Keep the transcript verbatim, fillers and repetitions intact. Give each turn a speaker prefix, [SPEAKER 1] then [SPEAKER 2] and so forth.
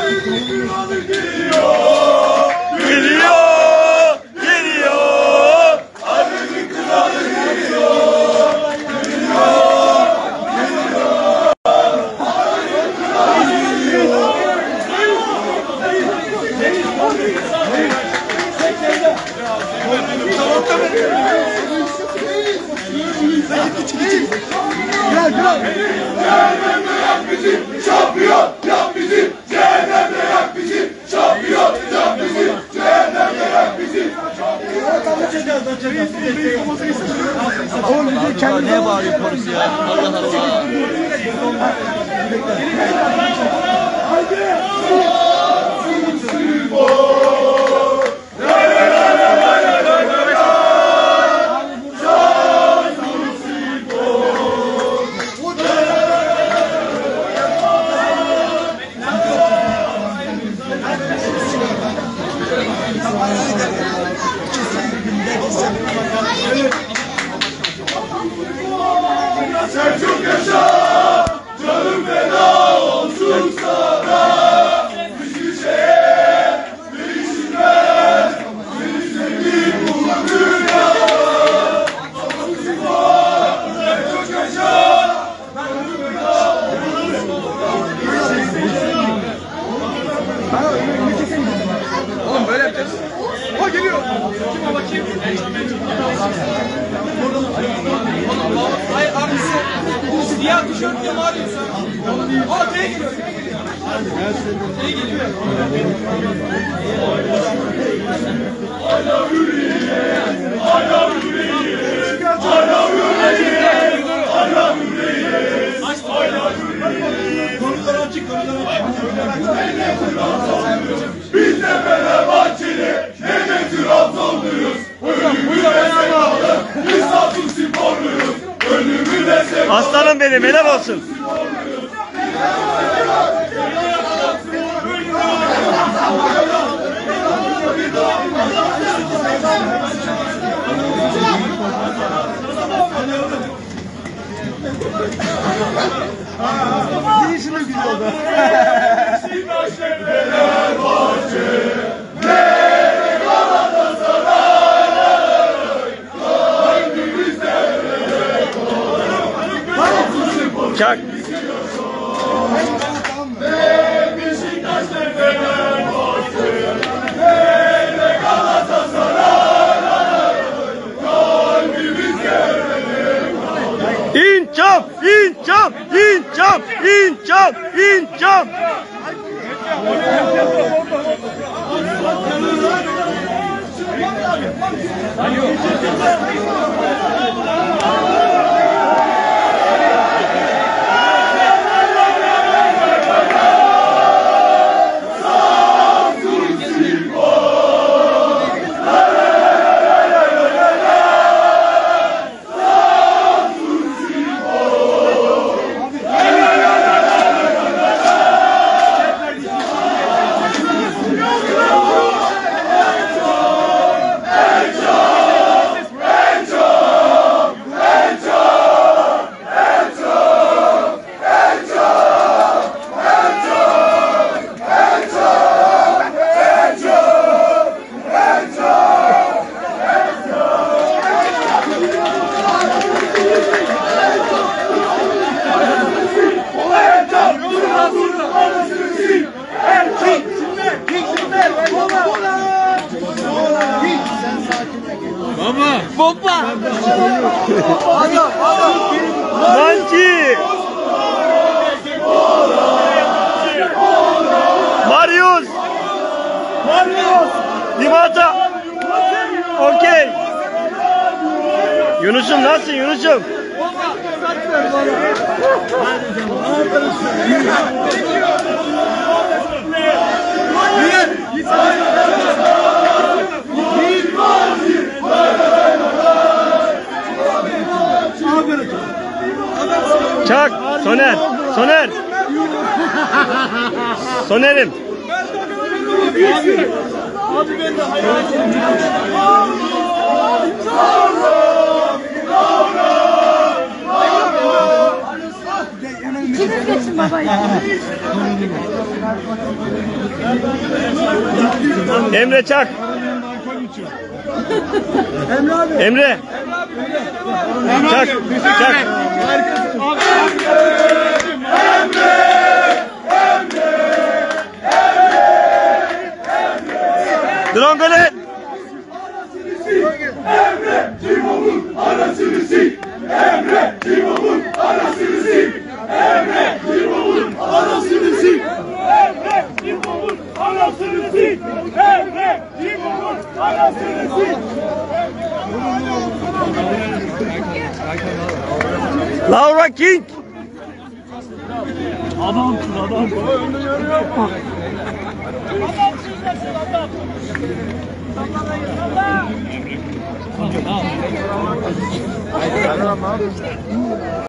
[SPEAKER 1] Cehennemde yak bizi, şampiyon yap bizi. Cehennemde yak bizi, şampiyon yap bizi. Cehennemde yak bizi.
[SPEAKER 2] Oğlum ne bağırıyor polis ya? Allah Allah.
[SPEAKER 1] Selçuk yaşa, canım feda olsun sana. Hiçbir şeye değişmez, seni sevdiğim bu dünyada. Selçuk yaşa, canım feda
[SPEAKER 3] Oğlum böyle yapacağız. O geliyor. Kime bakayım? Hayır abisi. Siyah tişörtle mi arıyorsun? Aa T geliyor. T geliyor.
[SPEAKER 1] Hala yüreğim, hala yüreğim, hala yüreğim, hala yüreğim, hala yüreğim.
[SPEAKER 3] Konular açık, konular açık.
[SPEAKER 1] Biz de Fenerbahçeli, ne de Trabzonluyuz. Ölümüne sevdalı, biz Samsun Sporluyuz. Ölümüne sevdalı.
[SPEAKER 2] Aslanım benim, helal olsun.
[SPEAKER 3] Girişine güzel oldu.
[SPEAKER 1] Beşiktaş ve Fenerbahçe, ne Galatasaray, kalbimizde Samsun Spor.
[SPEAKER 2] Çak.
[SPEAKER 1] Ne Beşiktaş ve Fenerbahçe, ne de Galatasaray, kalbimizde.
[SPEAKER 2] İnçam, inçam, inçam, inçam, inçam. Bomba!
[SPEAKER 3] Adam, adam.
[SPEAKER 2] Manci! Marius!
[SPEAKER 3] Marius.
[SPEAKER 2] Dimata! Okey! Yunus'um nasılsın Yunus'um? Çak! Soner! Soner! Soner'im!
[SPEAKER 3] Abi ben de hayatım.
[SPEAKER 4] İkiniz geçin baba.
[SPEAKER 2] Emre Çak. Emre. Çak. Çak. Drongolet.
[SPEAKER 1] Emre Timur'un anasını sik. Emre Timur'un anasını sik. Emre Timur'un anasını sik. Emre Timur'un anasını sik. Emre Timur'un anasını sik.
[SPEAKER 2] Laura King.
[SPEAKER 3] Adamsın adam. Adam.